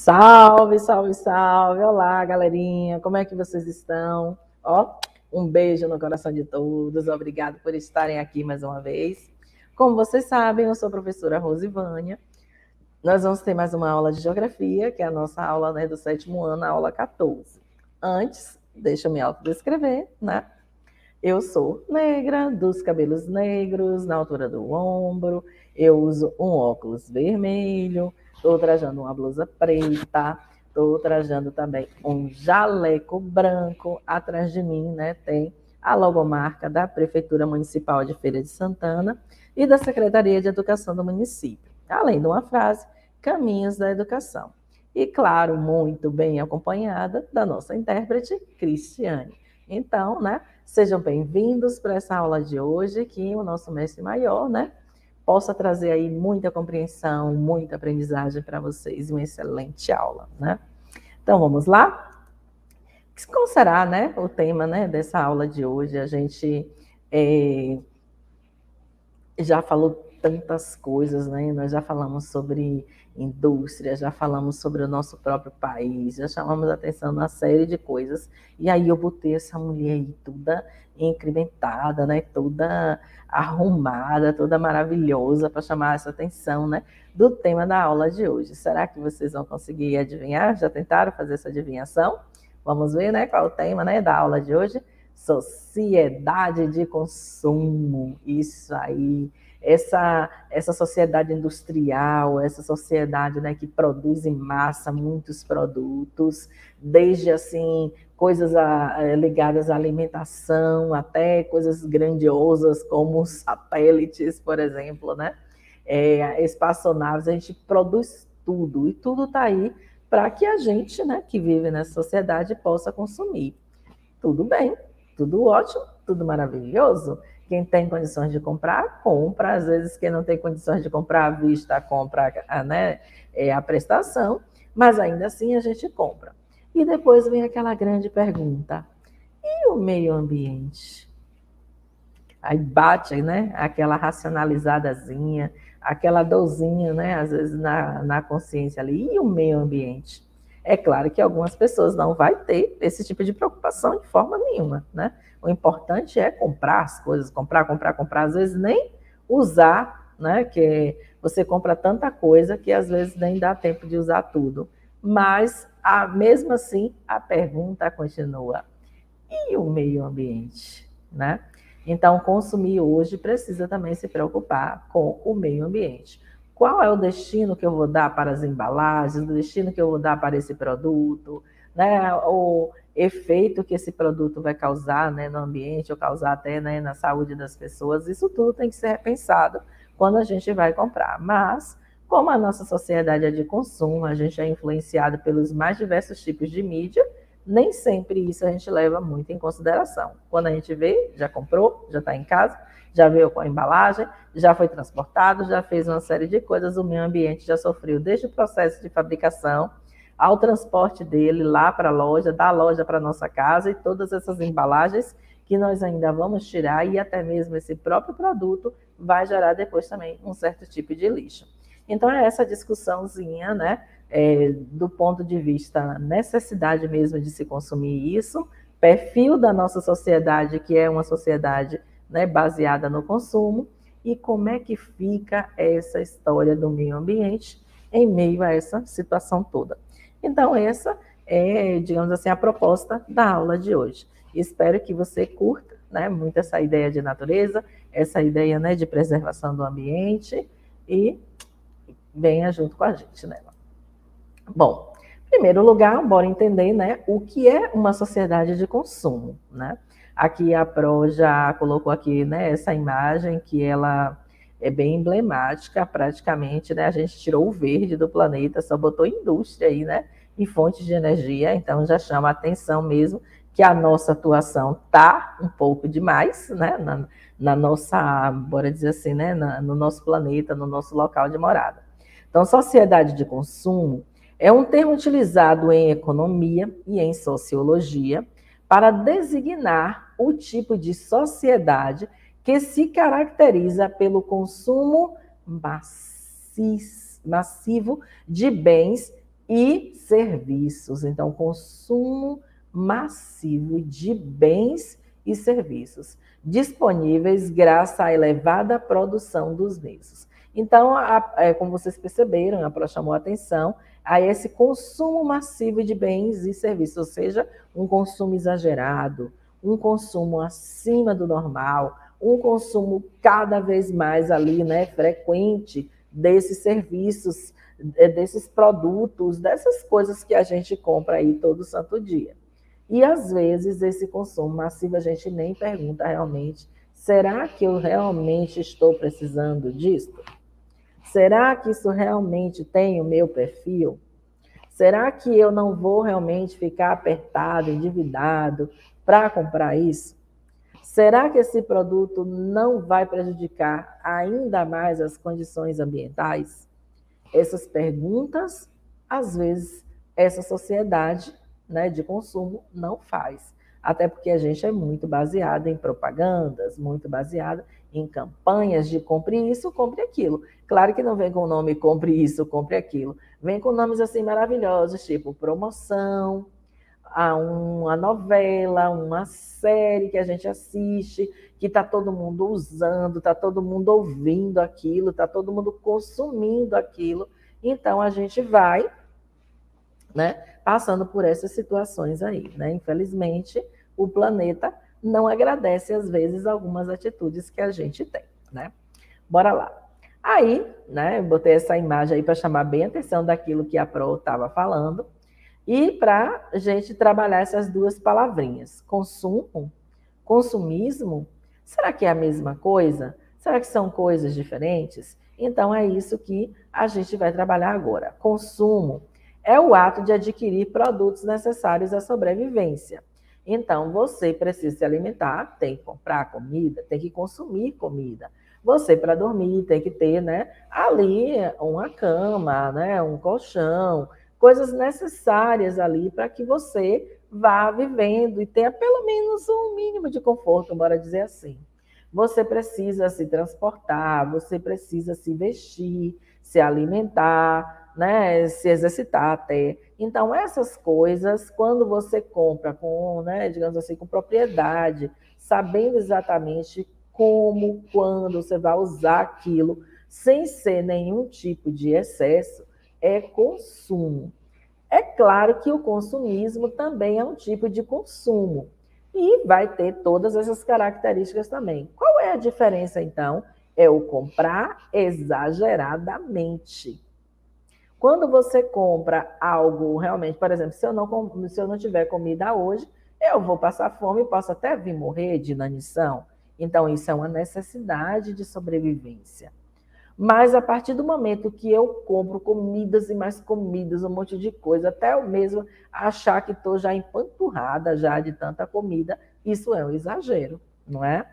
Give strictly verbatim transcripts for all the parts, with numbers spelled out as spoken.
Salve, salve, salve! Olá, galerinha! Como é que vocês estão? Ó, um beijo no coração de todos. Obrigado por estarem aqui mais uma vez. Como vocês sabem, eu sou a professora Rosivânia. Nós vamos ter mais uma aula de geografia, que é a nossa aula, né, do sétimo ano, a aula quatorze. Antes, deixa eu me autodescrever, né? Eu sou negra, dos cabelos negros, na altura do ombro. Eu uso um óculos vermelho. Estou trajando uma blusa preta. Estou trajando também um jaleco branco. Atrás de mim, né, tem a logomarca da Prefeitura Municipal de Feira de Santana e da Secretaria de Educação do município. Além de uma frase, Caminhos da Educação. E, claro, muito bem acompanhada da nossa intérprete, Cristiane. Então, né, sejam bem-vindos para essa aula de hoje, que o nosso mestre maior, né, possa trazer aí muita compreensão, muita aprendizagem para vocês, uma excelente aula, né? Então, vamos lá? Qual será, né, o tema, né, dessa aula de hoje? A gente é, já falou tantas coisas, né? Nós já falamos sobre indústria, já falamos sobre o nosso próprio país, já chamamos a atenção numa série de coisas. E aí eu botei essa mulher aí toda incrementada, né? Toda arrumada, toda maravilhosa para chamar essa atenção, né? Do tema da aula de hoje. Será que vocês vão conseguir adivinhar? Já tentaram fazer essa adivinhação? Vamos ver, né? Qual é o tema, né, da aula de hoje? Sociedade de consumo, isso aí, essa, essa sociedade industrial, essa sociedade, né, que produz em massa muitos produtos, desde assim, coisas a, ligadas à alimentação, até coisas grandiosas como satélites, por exemplo, né? É, espaçonaves, a gente produz tudo, e tudo está aí para que a gente, né, que vive nessa sociedade, possa consumir. Tudo bem, tudo ótimo, tudo maravilhoso. Quem tem condições de comprar, compra. Às vezes, quem não tem condições de comprar à vista, compra, né, é a prestação. Mas, ainda assim, a gente compra. E depois vem aquela grande pergunta. E o meio ambiente? Aí bate, né, aquela racionalizadazinha, aquela dorzinha, né, às vezes, na, na consciência ali. E o meio ambiente? É claro que algumas pessoas não vão ter esse tipo de preocupação de forma nenhuma, né? O importante é comprar as coisas, comprar, comprar, comprar, às vezes nem usar, né? Que você compra tanta coisa que às vezes nem dá tempo de usar tudo. Mas, a, mesmo assim, a pergunta continua: e o meio ambiente, né? Então, consumir hoje precisa também se preocupar com o meio ambiente. Qual é o destino que eu vou dar para as embalagens, o destino que eu vou dar para esse produto, né? O efeito que esse produto vai causar, né, no ambiente, ou causar até, né, na saúde das pessoas. Isso tudo tem que ser repensado quando a gente vai comprar. Mas, como a nossa sociedade é de consumo, a gente é influenciado pelos mais diversos tipos de mídia, nem sempre isso a gente leva muito em consideração. Quando a gente vê, já comprou, já está em casa, já veio com a embalagem, já foi transportado, já fez uma série de coisas, o meio ambiente já sofreu desde o processo de fabricação ao transporte dele lá para a loja, da loja para a nossa casa, e todas essas embalagens que nós ainda vamos tirar, e até mesmo esse próprio produto vai gerar depois também um certo tipo de lixo. Então é essa discussãozinha, né, é, do ponto de vista necessidade mesmo de se consumir isso, perfil da nossa sociedade, que é uma sociedade, né, baseada no consumo, e como é que fica essa história do meio ambiente em meio a essa situação toda. Então, essa é, digamos assim, a proposta da aula de hoje. Espero que você curta, né, muito essa ideia de natureza, essa ideia, né, de preservação do ambiente, e venha junto com a gente nela. Bom, em primeiro lugar, bora entender, né, o que é uma sociedade de consumo, né? Aqui a Pro já colocou aqui, né, essa imagem que ela é bem emblemática, praticamente, né, a gente tirou o verde do planeta, só botou indústria aí, né, e fontes de energia, então já chama a atenção mesmo que a nossa atuação tá um pouco demais, né, na, na nossa, bora dizer assim, né, na, no nosso planeta, no nosso local de morada. Então, sociedade de consumo é um termo utilizado em economia e em sociologia para designar o tipo de sociedade que se caracteriza pelo consumo maciço, massivo de bens e serviços. Então, consumo massivo de bens e serviços disponíveis graças à elevada produção dos mesmos. Então, a, é, como vocês perceberam, a Pro chamou a atenção a esse consumo massivo de bens e serviços, ou seja, um consumo exagerado, um consumo acima do normal, um consumo cada vez mais ali, né, frequente desses serviços, desses produtos, dessas coisas que a gente compra aí todo santo dia. E às vezes esse consumo massivo a gente nem pergunta realmente, será que eu realmente estou precisando disso? Será que isso realmente tem o meu perfil? Será que eu não vou realmente ficar apertado, endividado para comprar isso? Será que esse produto não vai prejudicar ainda mais as condições ambientais? Essas perguntas, às vezes, essa sociedade, né, de consumo não faz. Até porque a gente é muito baseado em propagandas, muito baseado em campanhas de compre isso, compre aquilo. Claro que não vem com o nome compre isso, compre aquilo. Vem com nomes assim maravilhosos, tipo promoção, a uma novela, uma série que a gente assiste, que está todo mundo usando, está todo mundo ouvindo aquilo, está todo mundo consumindo aquilo. Então, a gente vai, né, passando por essas situações aí, né? Infelizmente, o planeta não agradece, às vezes, algumas atitudes que a gente tem, né? Bora lá. Aí, né, eu botei essa imagem aí para chamar bem a atenção daquilo que a Pro estava falando, e para a gente trabalhar essas duas palavrinhas, consumo, consumismo, será que é a mesma coisa? Será que são coisas diferentes? Então é isso que a gente vai trabalhar agora. Consumo é o ato de adquirir produtos necessários à sobrevivência. Então você precisa se alimentar, tem que comprar comida, tem que consumir comida. Você, para dormir, tem que ter, né, ali uma cama, né, um colchão, coisas necessárias ali para que você vá vivendo e tenha pelo menos um mínimo de conforto, bora dizer assim. Você precisa se transportar, você precisa se vestir, se alimentar, né, se exercitar até. Então, essas coisas, quando você compra com, né, digamos assim, com propriedade, sabendo exatamente como, quando você vai usar aquilo, sem ser nenhum tipo de excesso, é consumo. É claro que o consumismo também é um tipo de consumo e vai ter todas essas características também. Qual é a diferença, então? É o comprar exageradamente. Quando você compra algo realmente, por exemplo, se eu não, se eu não tiver comida hoje, eu vou passar fome e posso até vir morrer de inanição. Então, isso é uma necessidade de sobrevivência. Mas a partir do momento que eu compro comidas e mais comidas, um monte de coisa, até eu mesmo achar que estou já empanturrada já de tanta comida, isso é um exagero, não é?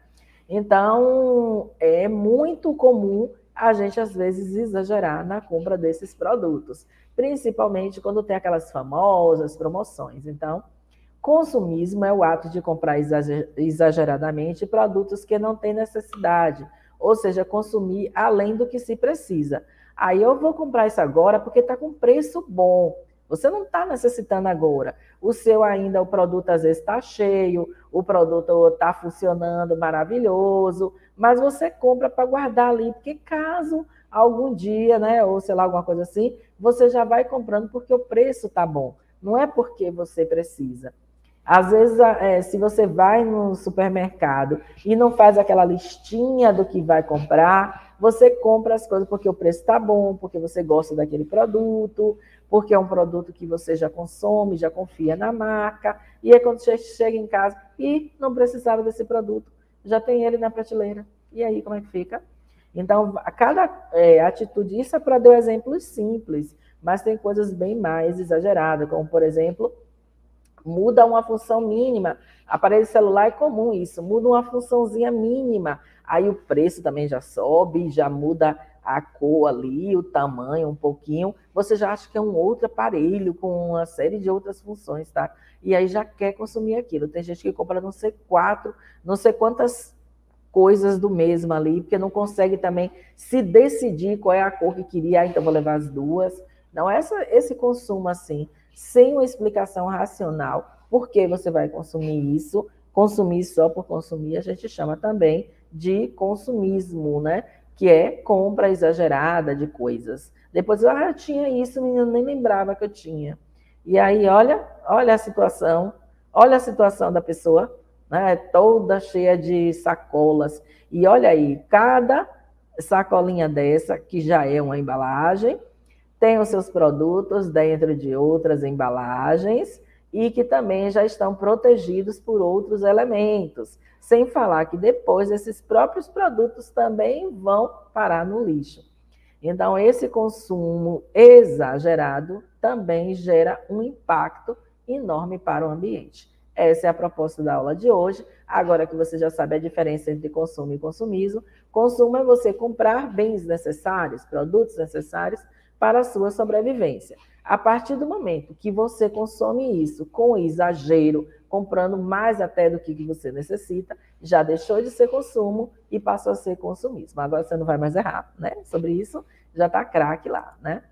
Então, é muito comum a gente, às vezes, exagerar na compra desses produtos, principalmente quando tem aquelas famosas promoções. Então, consumismo é o ato de comprar exageradamente produtos que não têm necessidade, ou seja, consumir além do que se precisa. Aí eu vou comprar isso agora porque está com preço bom. Você não está necessitando agora. O seu ainda, o produto às vezes está cheio, o produto está funcionando maravilhoso, mas você compra para guardar ali, porque caso algum dia, né, ou sei lá, alguma coisa assim, você já vai comprando porque o preço está bom. Não é porque você precisa. Às vezes, é, se você vai no supermercado e não faz aquela listinha do que vai comprar, você compra as coisas porque o preço está bom, porque você gosta daquele produto, porque é um produto que você já consome, já confia na marca, e aí quando você chega em casa e não precisava desse produto, já tem ele na prateleira. E aí, como é que fica? Então, a cada é, atitude, isso é para dar exemplos simples, mas tem coisas bem mais exageradas, como, por exemplo, muda uma função mínima. Aparelho celular é comum isso, muda uma funçãozinha mínima. Aí o preço também já sobe, já muda a cor ali, o tamanho um pouquinho. Você já acha que é um outro aparelho com uma série de outras funções, tá? E aí já quer consumir aquilo. Tem gente que compra não sei quatro, não sei quantas coisas do mesmo ali, porque não consegue também se decidir qual é a cor que queria, ah, então vou levar as duas. Não, essa, esse consumo assim, sem uma explicação racional, por que você vai consumir isso, consumir só por consumir, a gente chama também de consumismo, né? Que é compra exagerada de coisas. Depois, ah, eu tinha isso, menino, nem lembrava que eu tinha. E aí, olha, olha a situação, olha a situação da pessoa, né? Toda cheia de sacolas. E olha aí, cada sacolinha dessa, que já é uma embalagem, tem os seus produtos dentro de outras embalagens e que também já estão protegidos por outros elementos. Sem falar que depois esses próprios produtos também vão parar no lixo. Então, esse consumo exagerado também gera um impacto enorme para o ambiente. Essa é a proposta da aula de hoje. Agora que você já sabe a diferença entre consumo e consumismo, consumo é você comprar bens necessários, produtos necessários para a sua sobrevivência. A partir do momento que você consome isso com exagero, comprando mais até do que você necessita, já deixou de ser consumo e passou a ser consumismo. Agora você não vai mais errar, né? Sobre isso, já está craque lá, né?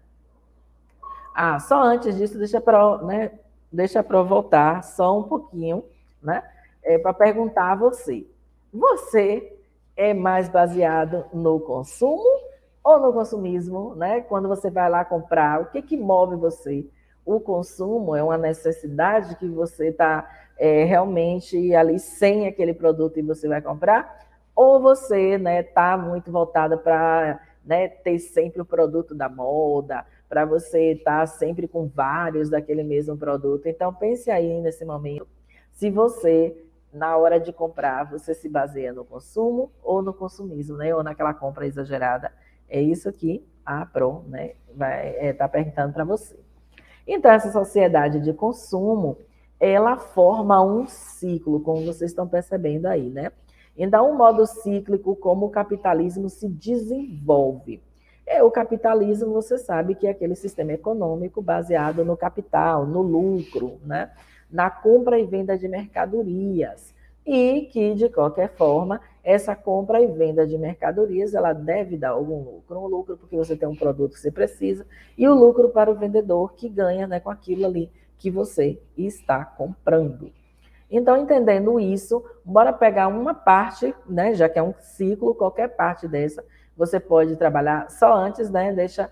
Ah, só antes disso, deixa para, né, deixa para voltar só um pouquinho, né? É, para perguntar a você. Você é mais baseado no consumo ou no consumismo, né? Quando você vai lá comprar, o que que move você? O consumo é uma necessidade que você está é, realmente ali sem aquele produto e você vai comprar? Ou você está, né, tá muito voltada para, né, ter sempre o produto da moda, para você estar tá sempre com vários daquele mesmo produto? Então, pense aí nesse momento, se você, na hora de comprar, você se baseia no consumo ou no consumismo, né? Ou naquela compra exagerada. É isso que a Pro, né, vai estar é, tá perguntando para você. Então, essa sociedade de consumo, ela forma um ciclo, como vocês estão percebendo aí, né? Então, um modo cíclico, como o capitalismo se desenvolve. É, o capitalismo, você sabe que é aquele sistema econômico baseado no capital, no lucro, né? Na compra e venda de mercadorias. E que, de qualquer forma, essa compra e venda de mercadorias, ela deve dar algum lucro. Um lucro porque você tem um produto que você precisa e o lucro para o vendedor que ganha, né, com aquilo ali que você está comprando. Então, entendendo isso, bora pegar uma parte, né, já que é um ciclo, qualquer parte dessa, você pode trabalhar. Só antes, né, deixa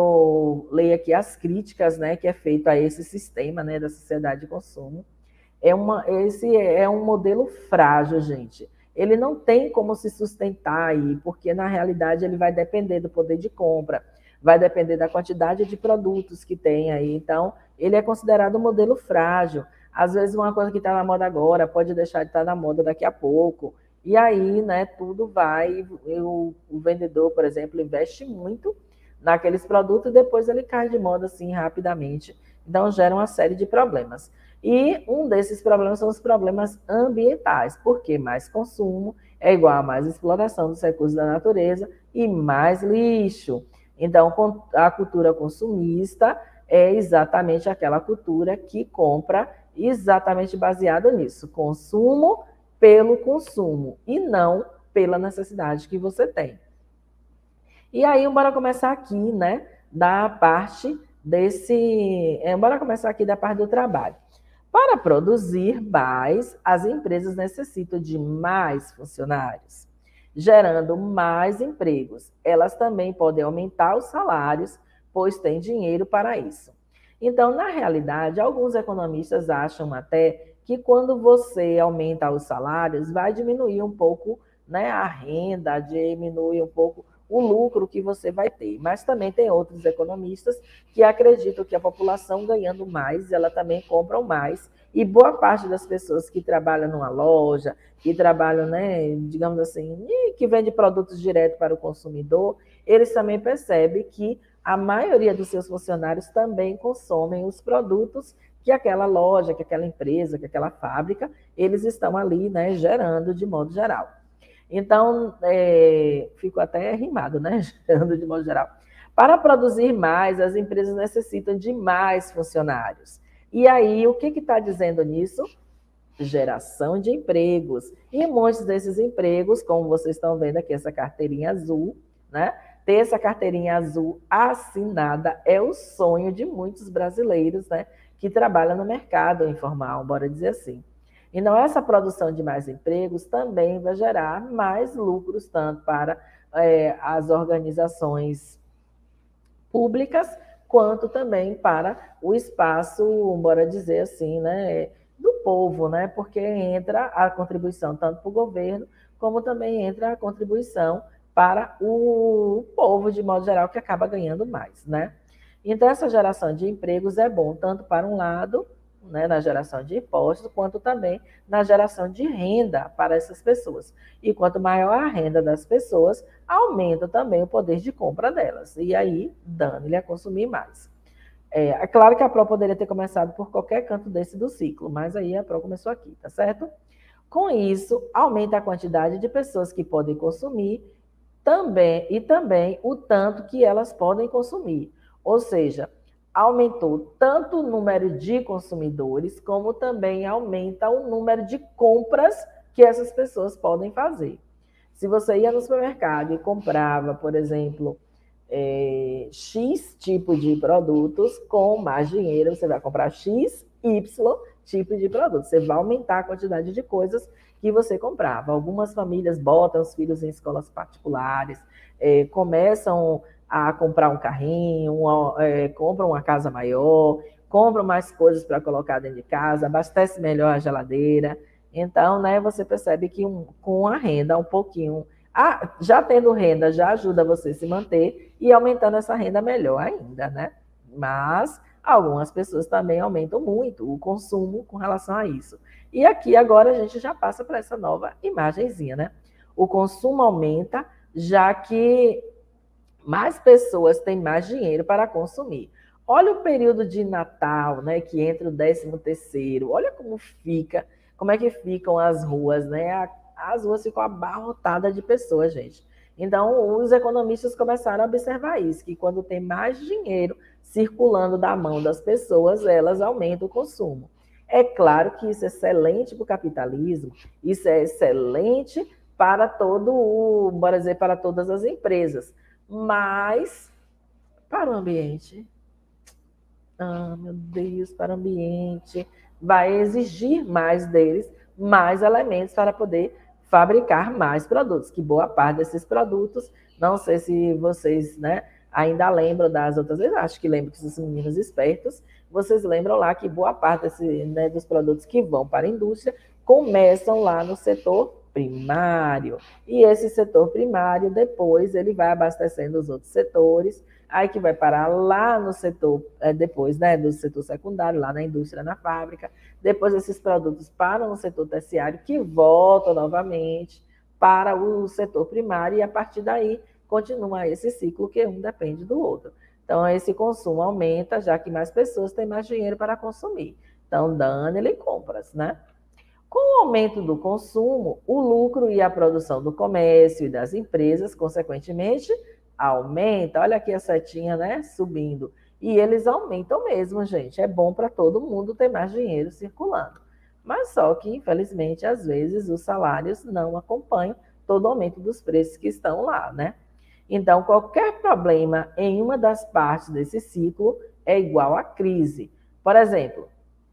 eu ler aqui as críticas, né, que é feito a esse sistema, né, da sociedade de consumo. É uma, esse é um modelo frágil, gente. Ele não tem como se sustentar aí, porque na realidade ele vai depender do poder de compra, vai depender da quantidade de produtos que tem aí. Então, ele é considerado um modelo frágil. Às vezes uma coisa que está na moda agora pode deixar de estar na moda daqui a pouco. E aí, né, tudo vai... O, o vendedor, por exemplo, investe muito naqueles produtos e depois ele cai de moda assim rapidamente. Então, gera uma série de problemas. E um desses problemas são os problemas ambientais, porque mais consumo é igual a mais exploração dos recursos da natureza e mais lixo. Então, a cultura consumista é exatamente aquela cultura que compra exatamente baseada nisso, consumo pelo consumo e não pela necessidade que você tem. E aí, bora começar aqui, né, da parte desse... É, bora começar aqui da parte do trabalho. Para produzir mais, as empresas necessitam de mais funcionários, gerando mais empregos. Elas também podem aumentar os salários, pois têm dinheiro para isso. Então, na realidade, alguns economistas acham até que quando você aumenta os salários, vai diminuir um pouco, né, a renda, diminui um pouco o lucro que você vai ter. Mas também tem outros economistas que acreditam que a população ganhando mais, ela também compra mais. E boa parte das pessoas que trabalham numa loja, que trabalham, né, digamos assim, que vende produtos direto para o consumidor, eles também percebem que a maioria dos seus funcionários também consomem os produtos que aquela loja, que aquela empresa, que aquela fábrica, eles estão ali, né, gerando de modo geral. Então, é, fico até rimado, né? Gerando de modo geral. Para produzir mais, as empresas necessitam de mais funcionários. E aí, o que está dizendo nisso? Geração de empregos. E muitos desses empregos, como vocês estão vendo aqui, essa carteirinha azul, né? ter essa carteirinha azul assinada é o sonho de muitos brasileiros, né, que trabalham no mercado informal, bora dizer assim. Então, essa produção de mais empregos também vai gerar mais lucros, tanto para é, as organizações públicas, quanto também para o espaço, bora dizer assim, né, do povo, né, porque entra a contribuição tanto para o governo, como também entra a contribuição para o povo, de modo geral, que acaba ganhando mais, né? Então, essa geração de empregos é bom tanto para um lado, né, na geração de impostos, quanto também na geração de renda para essas pessoas. E quanto maior a renda das pessoas, aumenta também o poder de compra delas. E aí, dando-lhe a consumir mais. É, é claro que a Pro poderia ter começado por qualquer canto desse do ciclo, mas aí a Pro começou aqui, tá certo? Com isso, aumenta a quantidade de pessoas que podem consumir também, e também o tanto que elas podem consumir. Ou seja, aumentou tanto o número de consumidores, como também aumenta o número de compras que essas pessoas podem fazer. Se você ia no supermercado e comprava, por exemplo, é, X tipo de produtos, com mais dinheiro você vai comprar X, Y tipo de produto. Você vai aumentar a quantidade de coisas que você comprava. Algumas famílias botam os filhos em escolas particulares, é, começam a comprar um carrinho, uma, é, compram uma casa maior, compram mais coisas para colocar dentro de casa, abastece melhor a geladeira. Então, né, você percebe que um, com a renda um pouquinho, ah, já tendo renda, já ajuda você a se manter e aumentando essa renda melhor ainda, né? Mas algumas pessoas também aumentam muito o consumo com relação a isso. E aqui agora a gente já passa para essa nova imagenzinha, né? O consumo aumenta, já que mais pessoas têm mais dinheiro para consumir. Olha o período de Natal, né, que entra o décimo terceiro, olha como fica, como é que ficam as ruas, né? As ruas ficam abarrotadas de pessoas, gente. Então, os economistas começaram a observar isso, que quando tem mais dinheiro circulando da mão das pessoas, elas aumentam o consumo. É claro que isso é excelente para o capitalismo, isso é excelente para todo o, bora dizer, para todas as empresas, mas para o ambiente, ah, meu Deus, para o ambiente, vai exigir mais deles, mais elementos para poder fabricar mais produtos, que boa parte desses produtos, não sei se vocês, né, ainda lembram das outras vezes, acho que lembro que esses meninos espertos, vocês lembram lá que boa parte desse, né, dos produtos que vão para a indústria começam lá no setor primário. E esse setor primário, depois, ele vai abastecendo os outros setores, aí que vai parar lá no setor, depois, né, do setor secundário, lá na indústria, na fábrica. Depois, esses produtos param no setor terciário, que voltam novamente para o setor primário, e a partir daí continua esse ciclo, que um depende do outro. Então, esse consumo aumenta, já que mais pessoas têm mais dinheiro para consumir. Então, dando-lhe compras, né? Com o aumento do consumo, o lucro e a produção do comércio e das empresas, consequentemente, aumenta. Olha aqui a setinha, né, subindo. E eles aumentam mesmo, gente. É bom para todo mundo ter mais dinheiro circulando. Mas só que, infelizmente, às vezes os salários não acompanham todo o aumento dos preços que estão lá, né? Então, qualquer problema em uma das partes desse ciclo é igual a crise. Por exemplo,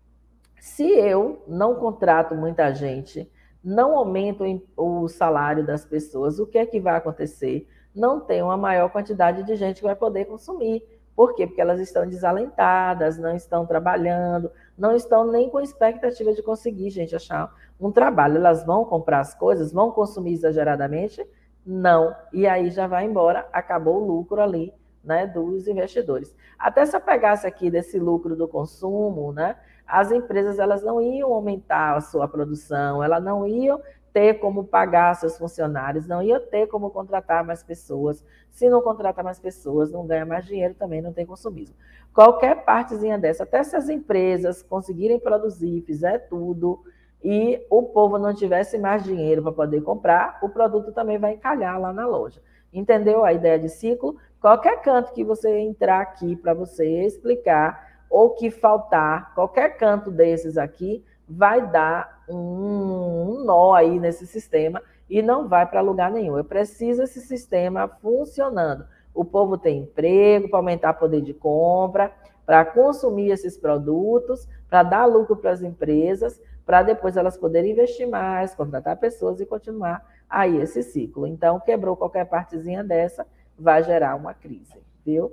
se eu não contrato muita gente, não aumento o salário das pessoas, o que é que vai acontecer? Não tem uma maior quantidade de gente que vai poder consumir. Por quê? Porque elas estão desalentadas, não estão trabalhando, não estão nem com expectativa de conseguir, gente, achar um trabalho. Elas vão comprar as coisas, vão consumir exageradamente? Não. E aí já vai embora, acabou o lucro ali, né, dos investidores. Até se eu pegasse aqui desse lucro do consumo, né, as empresas elas não iam aumentar a sua produção, elas não iam ter como pagar seus funcionários, não iam ter como contratar mais pessoas. Se não contratar mais pessoas, não ganha mais dinheiro, também não tem consumismo. Qualquer partezinha dessa, até se as empresas conseguirem produzir, fizer tudo, e o povo não tivesse mais dinheiro para poder comprar, o produto também vai encalhar lá na loja. Entendeu a ideia de ciclo? Qualquer canto que você entrar aqui para você explicar, ou que faltar, qualquer canto desses aqui, vai dar um, um nó aí nesse sistema e não vai para lugar nenhum. Eu preciso desse sistema funcionando. o povo ter emprego, para aumentar o poder de compra, para consumir esses produtos, para dar lucro para as empresas, para depois elas poderem investir mais, contratar pessoas e continuar aí esse ciclo. Então, quebrou qualquer partezinha dessa, vai gerar uma crise, viu?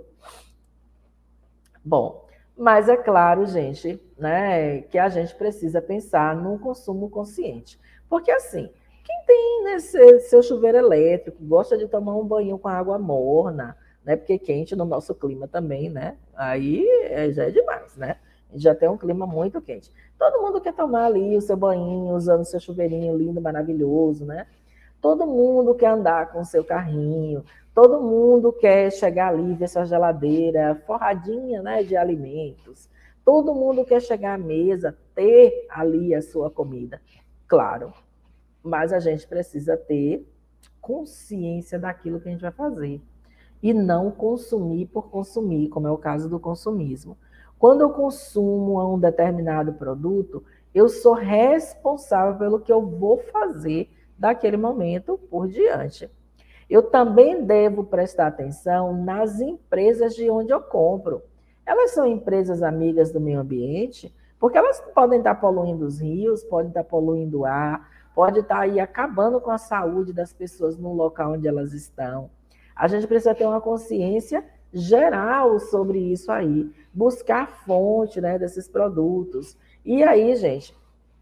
Bom, mas é claro, gente, né, que a gente precisa pensar no consumo consciente. Porque assim, quem tem, né, seu chuveiro elétrico, gosta de tomar um banho com água morna, né, porque quente no nosso clima também, né, aí já é demais, né? A gente já tem um clima muito quente. Todo mundo quer tomar ali o seu banhinho, usando o seu chuveirinho lindo, maravilhoso, né? Todo mundo quer andar com o seu carrinho, todo mundo quer chegar ali, ver sua geladeira forradinha, né, de alimentos. Todo mundo quer chegar à mesa, ter ali a sua comida. Claro, mas a gente precisa ter consciência daquilo que a gente vai fazer. E não consumir por consumir, como é o caso do consumismo. Quando eu consumo um determinado produto, eu sou responsável pelo que eu vou fazer daquele momento por diante. Eu também devo prestar atenção nas empresas de onde eu compro. Elas são empresas amigas do meio ambiente, porque elas podem estar poluindo os rios, podem estar poluindo o ar, podem estar aí acabando com a saúde das pessoas no local onde elas estão. A gente precisa ter uma consciência geral sobre isso aí, buscar a fonte, né, desses produtos. E aí, gente,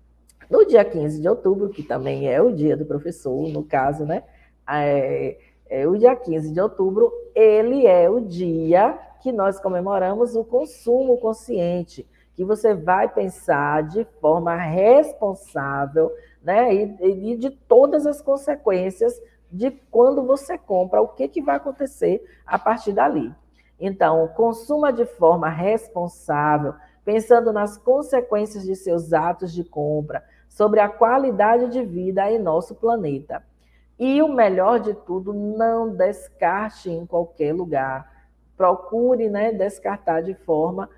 no dia quinze de outubro, que também é o dia do professor, no caso, né, é, é, o dia quinze de outubro, ele é o dia que nós comemoramos o consumo consciente, que você vai pensar de forma responsável, né, e, e de todas as consequências de quando você compra, o que, que vai acontecer a partir dali. Então, consuma de forma responsável, pensando nas consequências de seus atos de compra, sobre a qualidade de vida em nosso planeta. E o melhor de tudo, não descarte em qualquer lugar. Procure, né, descartar de forma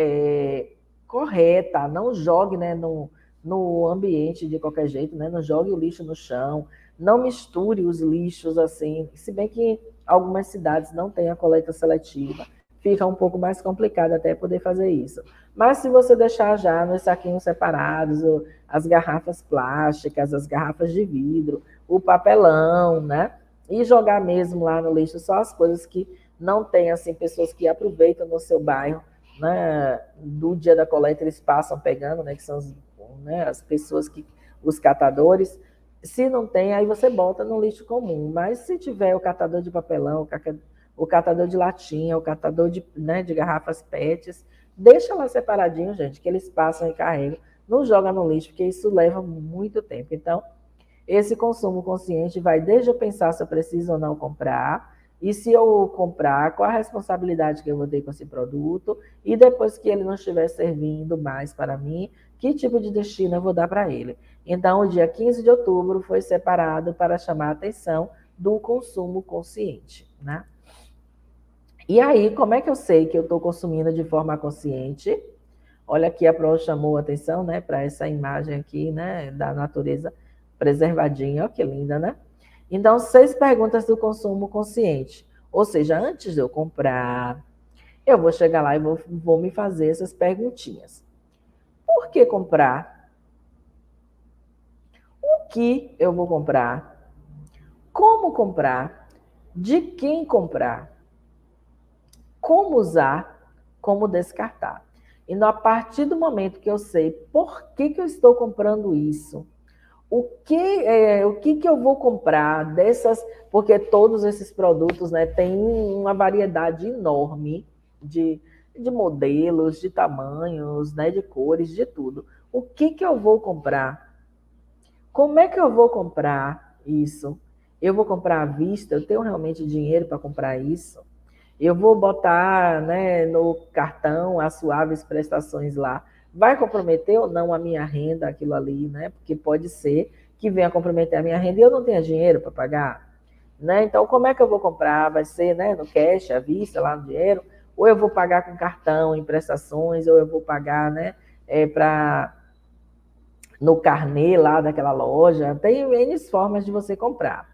é, correta, não jogue, né, no, no ambiente de qualquer jeito, né, não jogue o lixo no chão, não misture os lixos assim, se bem que algumas cidades não têm a coleta seletiva, fica um pouco mais complicado até poder fazer isso. Mas se você deixar já nos saquinhos separados, as garrafas plásticas, as garrafas de vidro, o papelão, né? E jogar mesmo lá no lixo só as coisas que não tem, assim, pessoas que aproveitam no seu bairro, né? Do dia da coleta eles passam pegando, né? Que são as, né, as pessoas que, os catadores. Se não tem, aí você bota no lixo comum. Mas se tiver o catador de papelão, o catador de latinha, o catador de, né, de garrafas pets, deixa lá separadinho, gente, que eles passam e carregam. Não joga no lixo, porque isso leva muito tempo. Então, esse consumo consciente vai desde eu pensar se eu preciso ou não comprar, e se eu comprar, qual a responsabilidade que eu vou ter com esse produto, e depois que ele não estiver servindo mais para mim, que tipo de destino eu vou dar para ele. Então, o dia quinze de outubro foi separado para chamar a atenção do consumo consciente, né? E aí, como é que eu sei que eu estou consumindo de forma consciente? Olha aqui, a Pro chamou a atenção, né, para essa imagem aqui, né, da natureza preservadinha, olha que linda, né? Então, seis perguntas do consumo consciente. Ou seja, antes de eu comprar, eu vou chegar lá e vou, vou me fazer essas perguntinhas. Por que comprar? O que eu vou comprar? Como comprar? De quem comprar? Como usar? Como descartar? E a partir do momento que eu sei por que, que eu estou comprando isso, o que, é, o que, que eu vou comprar dessas, porque todos esses produtos, né, têm uma variedade enorme de, de modelos, de tamanhos, né, de cores, de tudo. O que, que eu vou comprar? Como é que eu vou comprar isso? Eu vou comprar à vista? Eu tenho realmente dinheiro para comprar isso? Eu vou botar, né, no cartão as suaves prestações lá. Vai comprometer ou não a minha renda, aquilo ali, né? Porque pode ser que venha comprometer a minha renda e eu não tenha dinheiro para pagar, né? Então, como é que eu vou comprar? Vai ser, né, no cash, à vista, lá no dinheiro? Ou eu vou pagar com cartão, em prestações, ou eu vou pagar, né, é, para no carnê lá daquela loja? Tem N formas de você comprar.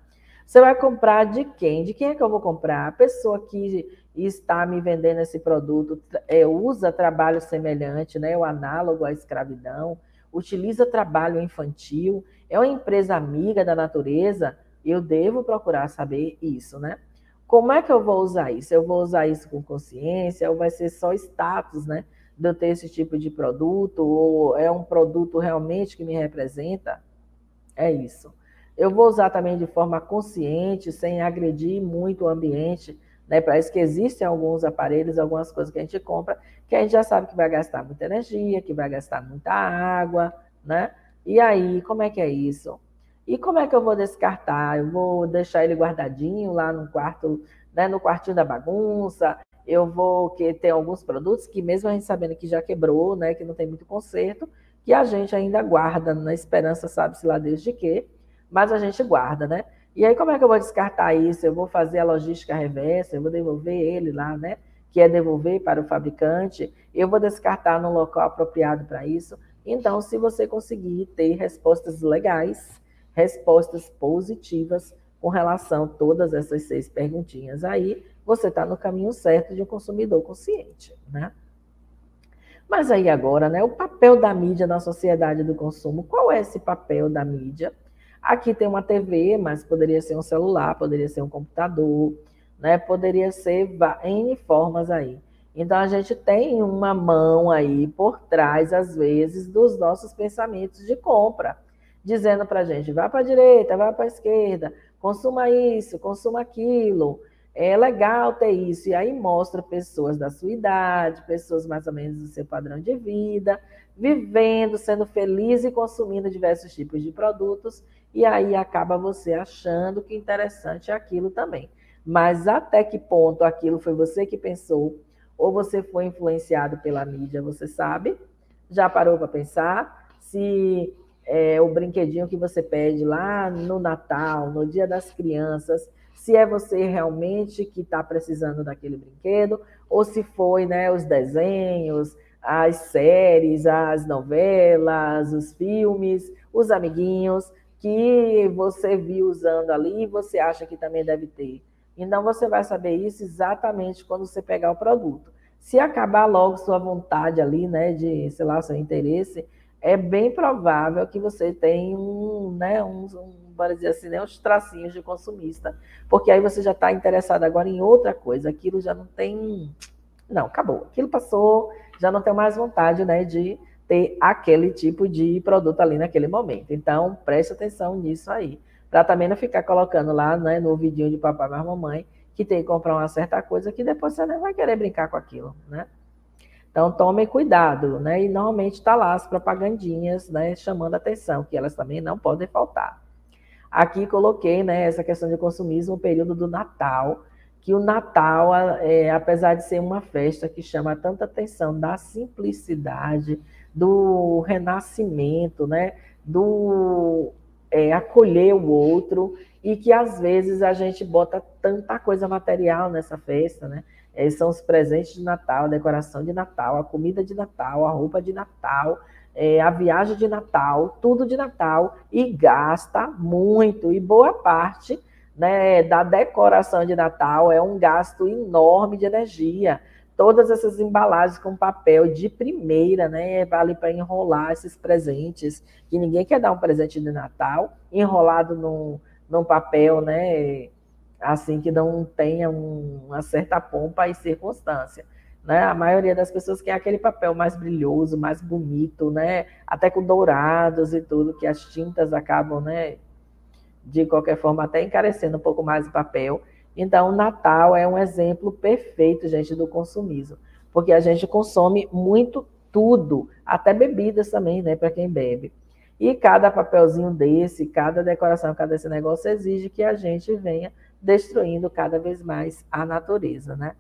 Você vai comprar de quem? De quem é que eu vou comprar? A pessoa que está me vendendo esse produto é, usa trabalho semelhante, né, o análogo à escravidão, utiliza trabalho infantil, é uma empresa amiga da natureza, eu devo procurar saber isso, né? Como é que eu vou usar isso? Eu vou usar isso com consciência ou vai ser só status, né, de eu ter esse tipo de produto, ou é um produto realmente que me representa? É isso. Eu vou usar também de forma consciente, sem agredir muito o ambiente, né? Para isso que existem alguns aparelhos, algumas coisas que a gente compra, que a gente já sabe que vai gastar muita energia, que vai gastar muita água, né? E aí, como é que é isso? E como é que eu vou descartar? Eu vou deixar ele guardadinho lá no quarto, né, no quartinho da bagunça. Eu vou que ter alguns produtos que mesmo a gente sabendo que já quebrou, né, que não tem muito conserto, que a gente ainda guarda na esperança, sabe-se lá desde que, mas a gente guarda, né? E aí como é que eu vou descartar isso? Eu vou fazer a logística reversa, eu vou devolver ele lá, né? Que é devolver para o fabricante, eu vou descartar num local apropriado para isso. Então, se você conseguir ter respostas legais, respostas positivas com relação a todas essas seis perguntinhas aí, você está no caminho certo de um consumidor consciente, né? Mas aí agora, né, o papel da mídia na sociedade do consumo, qual é esse papel da mídia? Aqui tem uma T V, mas poderia ser um celular, poderia ser um computador, né, poderia ser N formas aí. Então a gente tem uma mão aí por trás, às vezes, dos nossos pensamentos de compra, dizendo para a gente, vá para a direita, vá para a esquerda, consuma isso, consuma aquilo, é legal ter isso. E aí mostra pessoas da sua idade, pessoas mais ou menos do seu padrão de vida, vivendo, sendo feliz e consumindo diversos tipos de produtos, e aí acaba você achando que interessante é aquilo também. Mas até que ponto aquilo foi você que pensou, ou você foi influenciado pela mídia, você sabe? Já parou para pensar? Se é, o brinquedinho que você pede lá no Natal, no Dia das Crianças, se é você realmente que está precisando daquele brinquedo, ou se foi, né, os desenhos, as séries, as novelas, os filmes, os amiguinhos, que você viu usando ali e você acha que também deve ter. Então, você vai saber isso exatamente quando você pegar o produto. Se acabar logo sua vontade ali, né, de, sei lá, seu interesse, é bem provável que você tenha um, né, um, um, para dizer assim, né, uns tracinhos de consumista, porque aí você já está interessado agora em outra coisa, aquilo já não tem, não, acabou, aquilo passou, já não tem mais vontade, né, de ter aquele tipo de produto ali naquele momento. Então, preste atenção nisso aí, para também não ficar colocando lá, né, no vidinho de papai e mamãe, que tem que comprar uma certa coisa que depois você não vai querer brincar com aquilo, né? Então, tomem cuidado, né? E normalmente está lá as propagandinhas, né, chamando a atenção, que elas também não podem faltar. Aqui coloquei, né, essa questão de consumismo, o período do Natal, que o Natal, é, apesar de ser uma festa que chama tanta atenção da simplicidade, do renascimento, né, do é, acolher o outro, e que às vezes a gente bota tanta coisa material nessa festa, né? Esses são os presentes de Natal, a decoração de Natal, a comida de Natal, a roupa de Natal, é, a viagem de Natal, tudo de Natal, e gasta muito, e boa parte, né, da decoração de Natal é um gasto enorme de energia. Todas essas embalagens com papel de primeira, né, vale para enrolar esses presentes, que ninguém quer dar um presente de Natal enrolado num, num papel, né, assim, que não tenha um, uma certa pompa e circunstância. Né? A maioria das pessoas quer aquele papel mais brilhoso, mais bonito, né? Até com dourados e tudo, que as tintas acabam, né, de qualquer forma, até encarecendo um pouco mais o papel. Então, o Natal é um exemplo perfeito, gente, do consumismo, porque a gente consome muito tudo, até bebidas também, né, para quem bebe. E cada papelzinho desse, cada decoração, cada esse negócio exige que a gente venha destruindo cada vez mais a natureza, né?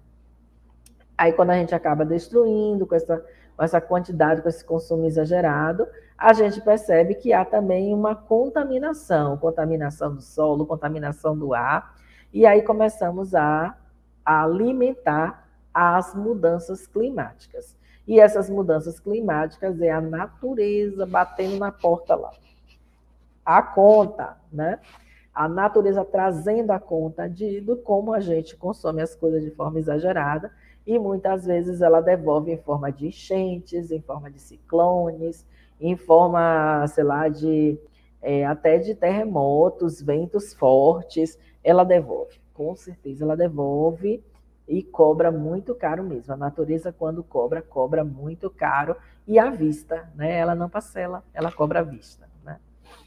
Aí, quando a gente acaba destruindo com essa, com essa quantidade, com esse consumo exagerado, a gente percebe que há também uma contaminação, contaminação do solo, contaminação do ar, e aí começamos a, a alimentar as mudanças climáticas. E essas mudanças climáticas é a natureza batendo na porta lá. A conta, né? a natureza trazendo a conta de, de como a gente consome as coisas de forma exagerada, e muitas vezes ela devolve em forma de enchentes, em forma de ciclones, em forma, sei lá, de é, até de terremotos, ventos fortes, ela devolve, com certeza ela devolve e cobra muito caro mesmo. A natureza, quando cobra, cobra muito caro e à vista, né? Ela não parcela, ela cobra à vista, né?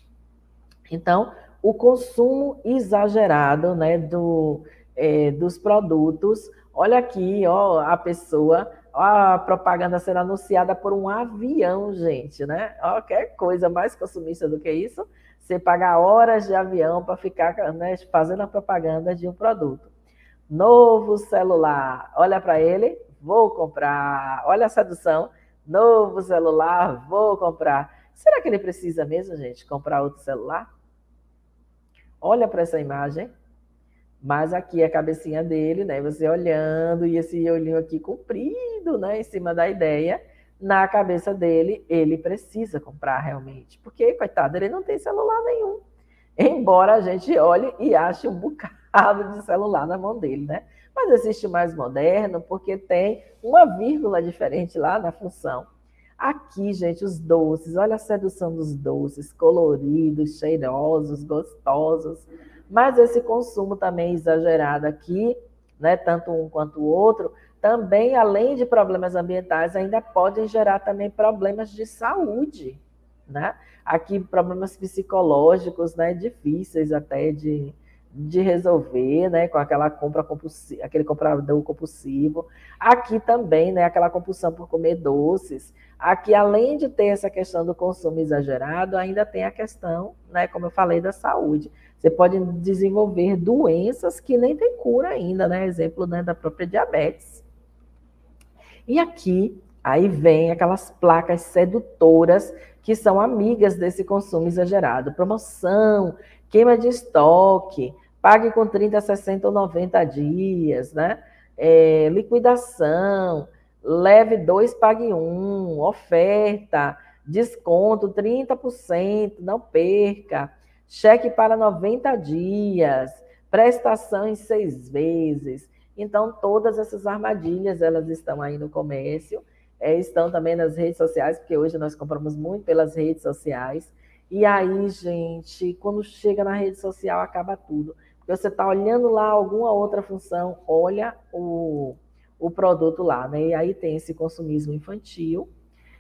Então, o consumo exagerado, né, do, é, dos produtos. Olha aqui, ó, a pessoa, ó, a propaganda sendo anunciada por um avião, gente, né? Ó, qualquer coisa mais consumista do que isso, você pagar horas de avião para ficar, né, fazendo a propaganda de um produto. Novo celular, olha para ele, vou comprar. Olha a sedução, novo celular, vou comprar. Será que ele precisa mesmo, gente, comprar outro celular? Olha para essa imagem, mas aqui é a cabecinha dele, né? Você olhando e esse olhinho aqui comprido, né? Em cima da ideia, na cabeça dele, ele precisa comprar realmente, porque, coitado, ele não tem celular nenhum. Embora a gente olhe e ache um bocado de celular na mão dele, né? Mas existe o mais moderno, porque tem uma vírgula diferente lá na função. Aqui, gente, os doces, olha a sedução dos doces, coloridos, cheirosos, gostosos. Mas esse consumo também exagerado aqui, né, tanto um quanto o outro, também, além de problemas ambientais, ainda podem gerar também problemas de saúde, né? Aqui, problemas psicológicos, né, difíceis até de, de resolver, né, com aquela compra compulsiva, aquele comprador compulsivo. Aqui também, né, aquela compulsão por comer doces. Aqui, além de ter essa questão do consumo exagerado, ainda tem a questão, né, como eu falei, da saúde. Você pode desenvolver doenças que nem tem cura ainda, né? Exemplo, né, da própria diabetes. E aqui, aí vem aquelas placas sedutoras que são amigas desse consumo exagerado. Promoção, queima de estoque, pague com trinta, sessenta ou noventa dias, né? É, liquidação, leve dois, pague um, oferta, desconto trinta por cento, não perca, cheque para noventa dias, prestação em seis vezes. Então, todas essas armadilhas, elas estão aí no comércio, é, estão também nas redes sociais, porque hoje nós compramos muito pelas redes sociais. E aí, gente, quando chega na rede social, acaba tudo. Porque você está olhando lá alguma outra função, olha o, o produto lá, né? E aí tem esse consumismo infantil,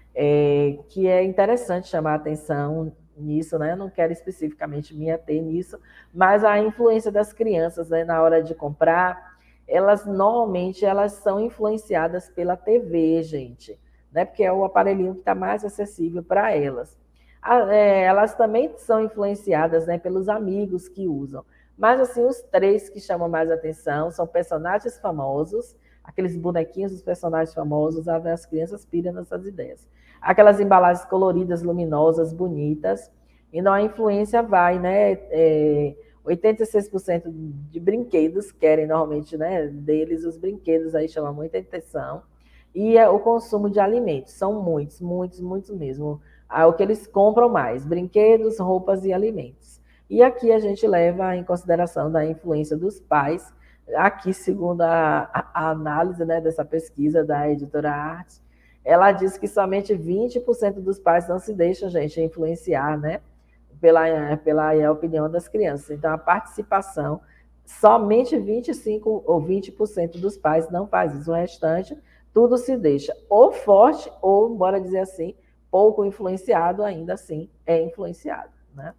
é, que é interessante chamar a atenção nisso, né? Eu não quero especificamente me ater nisso, mas a influência das crianças, né, na hora de comprar, elas normalmente elas são influenciadas pela T V, gente, né? Porque é o aparelhinho que está mais acessível para elas. É, elas também são influenciadas, né, pelos amigos que usam. Mas, assim, os três que chamam mais atenção são personagens famosos, aqueles bonequinhos dos personagens famosos, as crianças piram nessas ideias. Aquelas embalagens coloridas, luminosas, bonitas, e não a influência vai, né? É, oitenta e seis por cento de brinquedos querem normalmente, né, deles, os brinquedos aí chamam muita atenção. E é o consumo de alimentos, são muitos, muitos, muitos mesmo. Ah, o que eles compram mais, brinquedos, roupas e alimentos. E aqui a gente leva em consideração da influência dos pais. Aqui, segundo a, a análise, né, dessa pesquisa da editora Arte, ela diz que somente vinte por cento dos pais não se deixam, gente, influenciar, né, pela, pela opinião das crianças. Então, a participação, somente vinte e cinco por cento ou vinte por cento dos pais não faz isso. O restante, tudo se deixa ou forte ou, bora dizer assim, pouco influenciado, ainda assim é influenciado, né?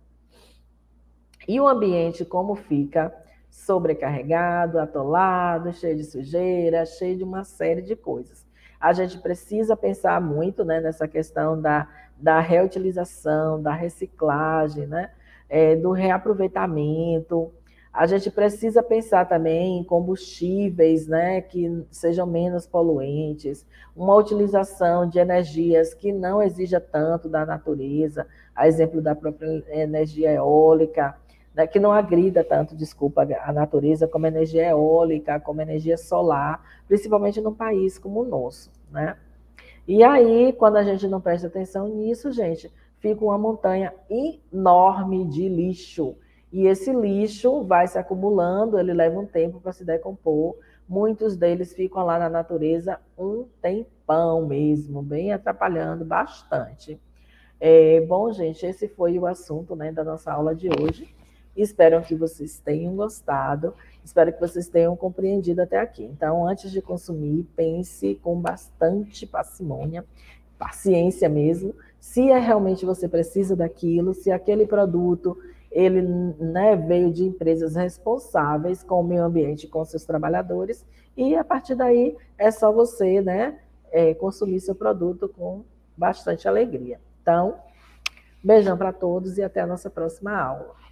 E o ambiente como fica? Sobrecarregado, atolado, cheio de sujeira, cheio de uma série de coisas. A gente precisa pensar muito, né, nessa questão da, da reutilização, da reciclagem, né, é, do reaproveitamento. A gente precisa pensar também em combustíveis, né, que sejam menos poluentes, uma utilização de energias que não exija tanto da natureza, a exemplo da própria energia eólica, né, que não agrida tanto, desculpa, a natureza como a energia eólica, como a energia solar, principalmente num país como o nosso, né? E aí, quando a gente não presta atenção nisso, gente, fica uma montanha enorme de lixo. E esse lixo vai se acumulando, ele leva um tempo para se decompor. Muitos deles ficam lá na natureza um tempão mesmo, bem atrapalhando bastante. É, bom, gente, esse foi o assunto, né, da nossa aula de hoje. Espero que vocês tenham gostado, espero que vocês tenham compreendido até aqui. Então, antes de consumir, pense com bastante parcimônia, paciência mesmo, se é realmente você precisa daquilo, se aquele produto ele, né, veio de empresas responsáveis com o meio ambiente, com seus trabalhadores, e a partir daí é só você, né, é, consumir seu produto com bastante alegria. Então, beijão para todos e até a nossa próxima aula.